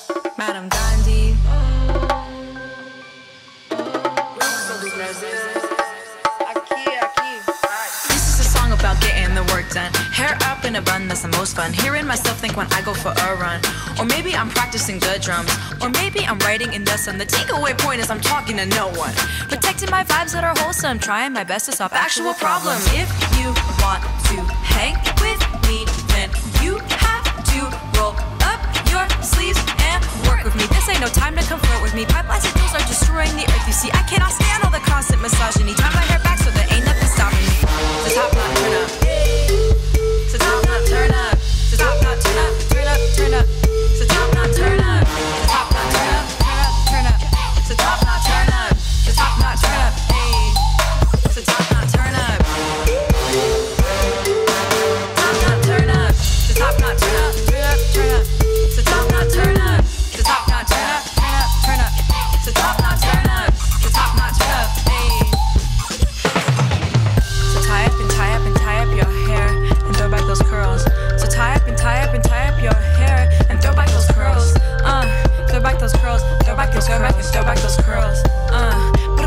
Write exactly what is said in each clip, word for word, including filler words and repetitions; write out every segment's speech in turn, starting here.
Madam Gandhi. This is a song about getting the work done. Hair up in a bun, that's the most fun. Hearing myself think when I go for a run. Or maybe I'm practicing the drums. Or maybe I'm writing in the sun. The takeaway point is I'm talking to no one. Protecting my vibes that are wholesome. Trying my best to solve actual problems. If you want to hang with me, then you have to roll up your sleeves and work with me. This ain't no time to come flirt with me. Pipelines and tools are destroying the earth. You see, I cannot stand all the constant misogyny. Tie my hair back so there ain't nothing stopping me. So top not turn up. So top not turn up. So top not turn up. Turn up, turn up. So top not turn up. So top not turn up. Turn up, turn up. So top not turn up. So top not turn up. Hey. So top not turn up. Top not turn up. So top not turn up. Turn up, turn up. So top not turn up. So top not turn up. Turn up, turn up. So top not turn up. So top not turn up. Hey. So tie up and tie up and tie up your hair and throw back those curls. So tie up and tie up and tie up your hair and throw back those curls. Uh, throw back those curls. Throw back those, throw back those, throw back those curls. Uh.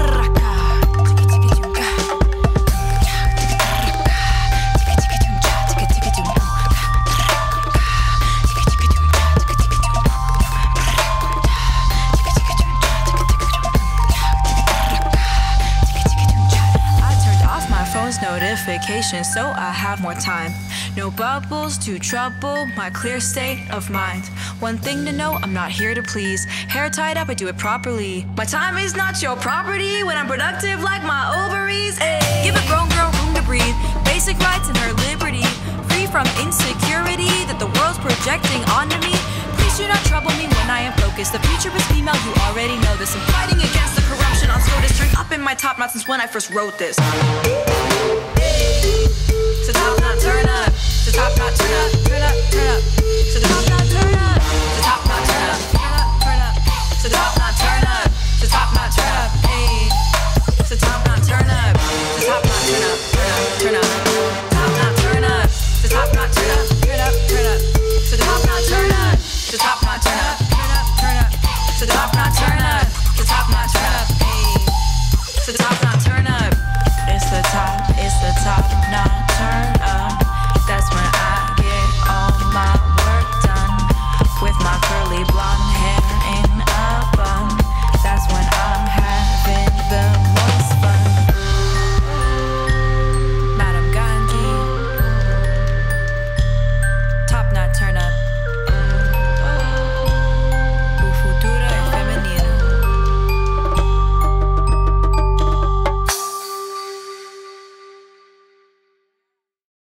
Notifications so I have more time. No bubbles to trouble my clear state of mind. One thing to know, I'm not here to please. Hair tied up, I do it properly. My time is not your property when I'm productive like my ovaries. Ay. Give a grown girl room to breathe. Basic rights and her liberty. Free from insecurity that the world's projecting onto me. Please do not trouble me when I am focused. The future is female, you already know this. I'm fighting against the corruption on SCOTUS. Turned up in my top knot since when I first wrote this. So top not turn up. So top not turn up. Turn up, turn up. So top not